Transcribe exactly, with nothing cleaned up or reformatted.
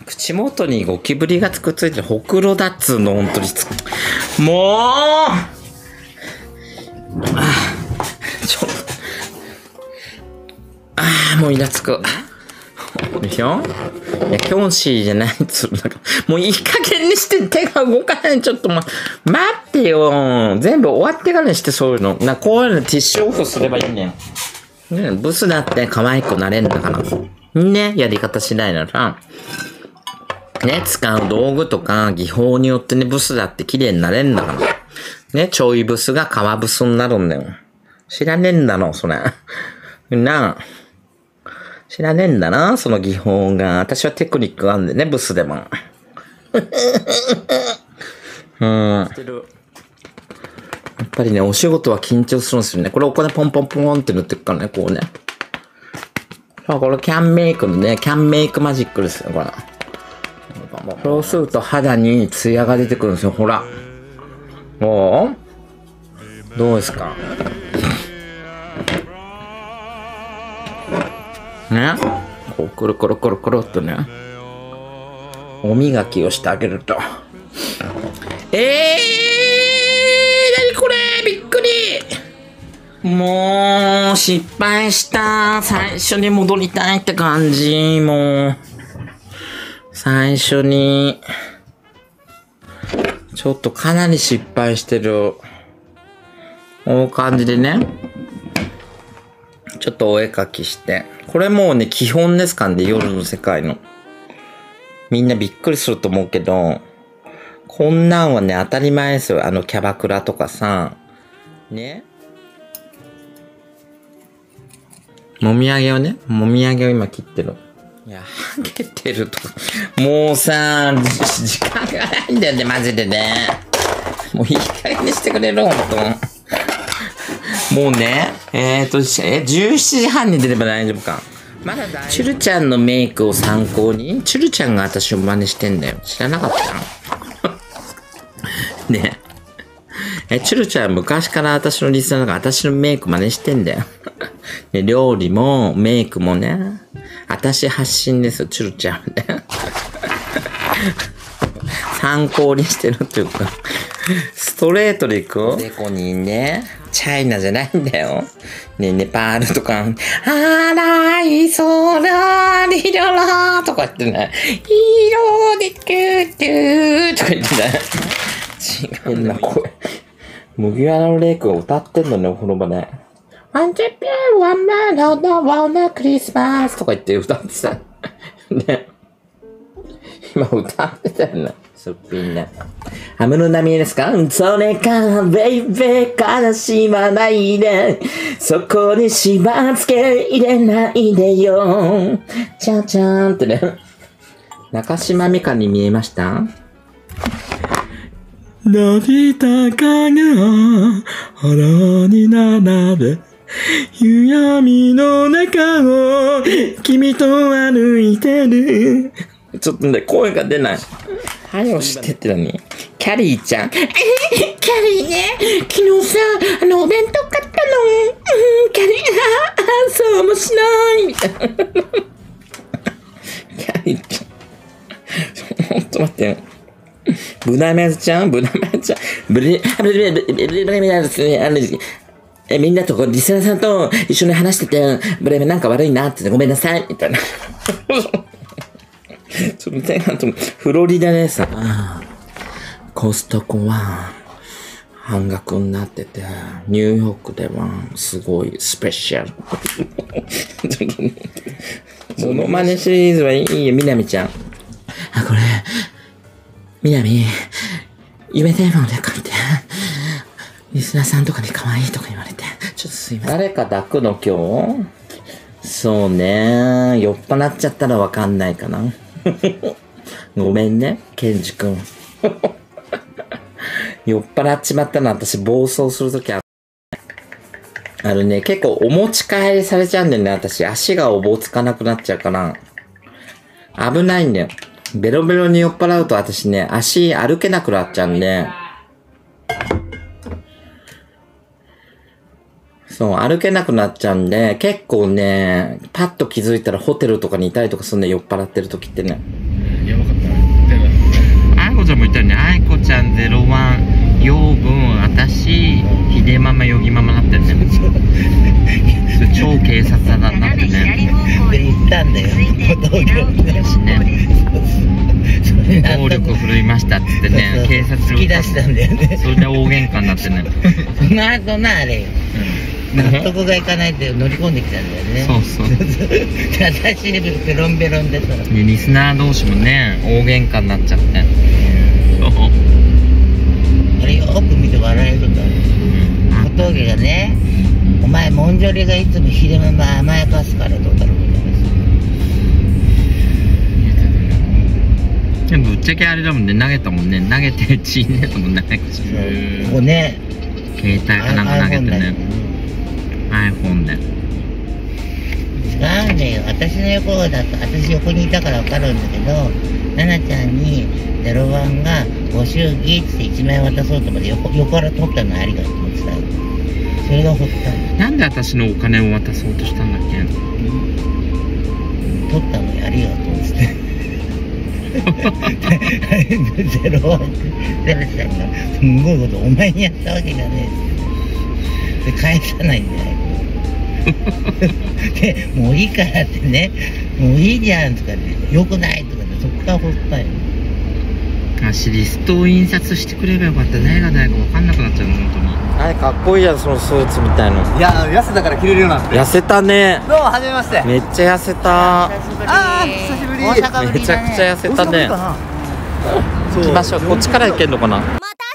口元にゴキブリがつくついてるほくろだっつうの、ほんとにつく。もうあちょっと。ああ、もうイラつく。でしょいや、キョンシーじゃないっつうの。なんかもういい加減にして手が動かない。ちょっとま、待ってよ。全部終わってからにしてそういうの。な、こういうのティッシュオフすればいいんだよ。ね、ブスだって可愛くなれんだから。ね、やり方しないなら。ね、使う道具とか技法によってね、ブスだって綺麗になれんだから。ね、ちょいブスが皮ブスになるんだよ。知らねえんだろ、それ。なあ。知らねえんだな、その技法が。私はテクニックがあるんでね、ブスでも。うん。やっぱりね、お仕事は緊張するんですよね。これお金ポンポンポンって塗ってくからね、こうね。これキャンメイクのね、キャンメイクマジックですよ、これ。そうすると肌にツヤが出てくるんですよ、ほら。おうどうですかね、こうくるくるくるくるっとね、お磨きをしてあげると。えー、なにこれ、びっくり。もう、失敗した。最初に戻りたいって感じ。もう、最初に、ちょっとかなり失敗してる。こういう感じでね、ちょっとお絵描きして。これもうね、基本ですからね、夜の世界の。みんなびっくりすると思うけど、こんなんはね、当たり前ですよ。あの、キャバクラとかさ。ね。もみあげをね、もみあげを今切ってる。いや、ハゲてるとか。もうさ、時間がないんだよね、マジでね。もういい加減にしてくれる、ほんと。もうね、えっと、え、じゅうしちじはんに出れば大丈夫か。まだ大丈夫。チュルちゃんのメイクを参考に、チュルちゃんが私を真似してんだよ。知らなかったねえ。え、チュルちゃん昔から私のリスナーが私のメイク真似してんだよ。で、料理もメイクもね、私発信ですよ、チュルちゃんね。参考にしてるっていうか、ストレートでいくデコにね、チャイナじゃないんだよ。ね、ネパールとか、あらいそらりららとか言ってね、色でキューキューとか言ってね。違うんだ、声。麦わらのレイクが歌ってんのね、お風呂場で。ワンチェピューワンマンロードワンナクリスマスとか言って歌ってた。ね。今歌ってたよね。すっぴんね。ハムの波ですか？それからベイベー悲しまないで。そこにしばつけ入れないでよ。ちゃちゃーんってね。中島美嘉に見えました？伸びた影が腹に並べ。夕闇の中を君と歩いてる。ちょっとね、声が出ない。はよしてって何？キャリーちゃん。えー、キャリーね。昨日さ、あの、お弁当買ったの。うん、キャリー、あ、そうもしない。みたいな。キャリーちゃん。ほんと待って。ブナメズちゃんブナメズちゃん。ブリ、ブリ、ブリ、ブリ、ブリ、ブリ、あの、え、みんなとこう、リスナーさんと一緒に話してて、ブレメなんか悪いなってごめんなさい。みたいな。ちょっとね、フロリダでさ、コストコは半額になってて、ニューヨークではすごいスペシャル。モノマネシリーズはいいよ、みなみちゃん。あ、これ、みなみ、夢テーマで書いて、リスナーさんとかに可愛いとか言われて、ちょっとすいません。誰か抱くの今日？そうね、酔っ払っちゃったらわかんないかな。ごめんね、ケンジ君。酔っ払っちまったの私暴走するときある。あるね、結構お持ち帰りされちゃうんだよね、私。足がおぼつかなくなっちゃうから。危ないんだよ。ベロベロに酔っ払うと私ね、足歩けなくなっちゃうんで。そう、歩けなくなっちゃうんで、結構ね、パッと気づいたらホテルとかにいたりとかするんで、酔っ払ってる時ってね。 いたよね。愛子ちゃんゼロワン、養分、私、ひでママ、よぎママなってんね。超警察だなってね。 で言ったんだよ。小峠私ね。暴力振るいましたっつってね、警察突き出したんだよね。 それで大喧嘩になってね。 その後なあれ。納得がいかないって乗り込んできたんだよね。 そうそう。 私ペロンペロンでさ。 でリスナー同士もね、大喧嘩になっちゃって。 あれよく見て笑えるから。小峠がね、お前もんじょりがいつもひでママ甘やかすからどうだろうみたいな。 でもぶっちゃけあれだもんね、投げたもんね、投げて血ねえともんね。ここね、 携帯かなんか投げてね。iPhone で。 違うんだよ。私の横だと、私横にいたから分かるんだけど、奈々ちゃんにゼロワンがご祝儀っていちまん円渡そうと思って横横から取ったのありがとうってさ、それが掘ったの。 なんで私のお金を渡そうとしたんだっけ？ 取ったのにありがとうっつって。ゼロワンゼロちゃんがすんごいことお前にやったわけじゃねえっつって。で返さないんだよ。でもういいからってね、もういいじゃんとかってよくないとかってそこから掘ったよ。 足リストを印刷してくればよかった。誰が誰か分かんなくなっちゃうの本当に。あれかっこいいやん、そのスーツみたいの。 いや痩せたから着れるようになって。 痩せたね。 どうもはじめまして。 めっちゃ痩せた。 久しぶり。 あー久しぶり。 大阪ぶりだね。 めちゃくちゃ痩せたね。行きましょう。こっちから行けんのかな。 また